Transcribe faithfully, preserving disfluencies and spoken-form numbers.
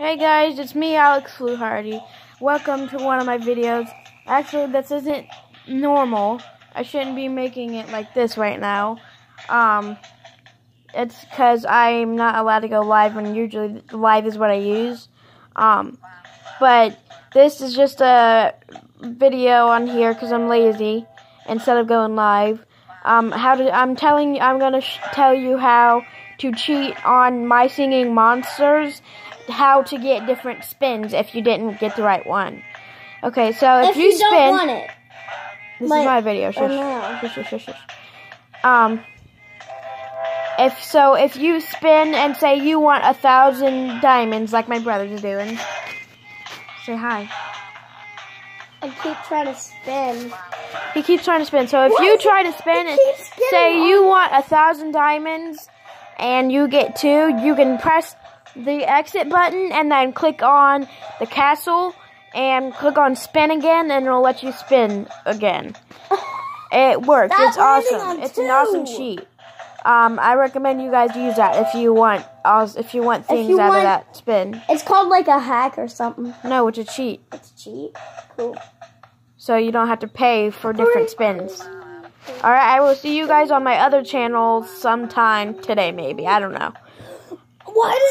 Hey guys, it's me, Alex Fluharty. Welcome to one of my videos. Actually, this isn't normal. I shouldn't be making it like this right now. Um, it's because I'm not allowed to go live, and usually live is what I use. Um, but this is just a video on here because I'm lazy. Instead of going live, um, how to? I'm telling. I'm gonna sh tell you how to cheat on My Singing Monsters. How to get different spins if you didn't get the right one. Okay, so if, if you, you spin, don't want it. this like, is my video. Shush, no. shush, shush, shush, shush. Um, if so, if you spin and say you want a thousand diamonds, like my brother's doing, say hi. I keep trying to spin. He keeps trying to spin. So if What? you try to spin and say you want a thousand diamonds, and you get two, you can press the exit button and then click on the castle and click on spin again, and it'll let you spin again. It works. Stop It's awesome. on It's two. an awesome cheat. Um, I recommend you guys use that if you want if you want things you out want, of that spin. It's called like a hack or something. No, it's a cheat. It's cheat. Cool. So you don't have to pay for different spins. Alright, I will see you guys on my other channel sometime today, maybe. I don't know. Why